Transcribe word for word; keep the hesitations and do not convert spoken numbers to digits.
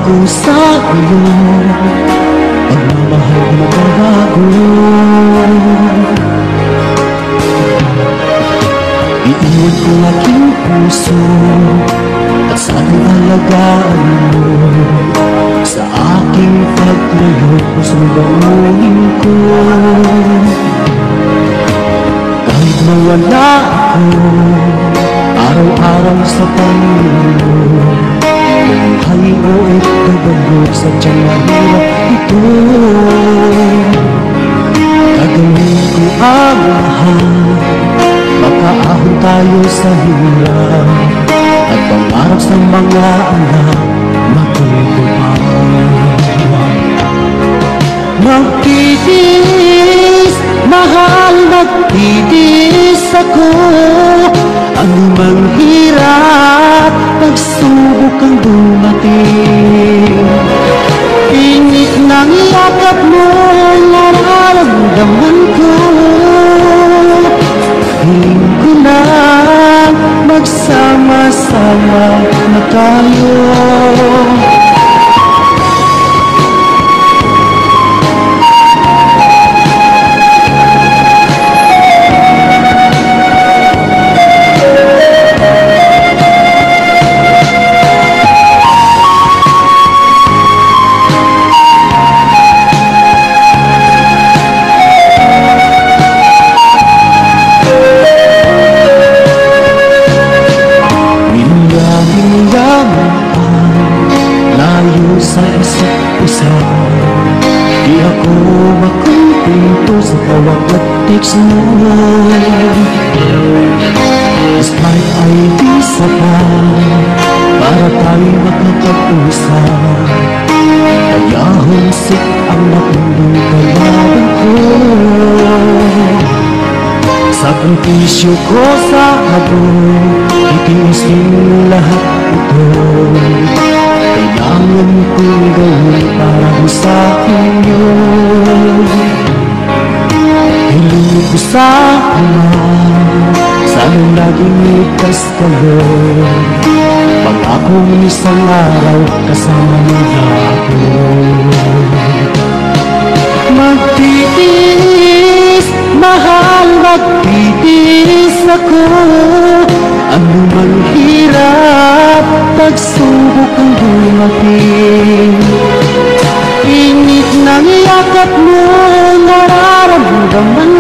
ko sa iyo, pagmamahal magbabago. Iiwan ko aking puso at sana'y alagaan mo. Sa aking paglayo, susubahin ko. Kahit mawala ako araw-araw sa Panginoon, buhay o ikabalog sa tiyang mahirap ito. Gagawin ko ang lahat, makaahon tayo sa hirap, at pangarap sa mga anak matutupad. Magtitiis, mahal, magtitiis ako. Anumang hirap, pagsubok ang dumating. Init ng yakap mo, nararamdaman ko. Hiling ko lang, magsama-sama na tayo. Sa isa't isa, di ako makumpinto sa bawat text mo. Despite ay di sapat para tayo makapag-usap, kaya humsik ang matinding kalaban ko. Sakripisyo ko sa habon, itiisin lahat ito. Kailangan kong gawin para sa inyo. Hiling ko sa Ama, sana'y laging ligtas kayo. Pangakong isang araw kasama niyo ako. Magtitiis, mahal, magtitiis ako. Anumang hirap, pagsubok ang dumating. Init ng yakap mo, nararamdaman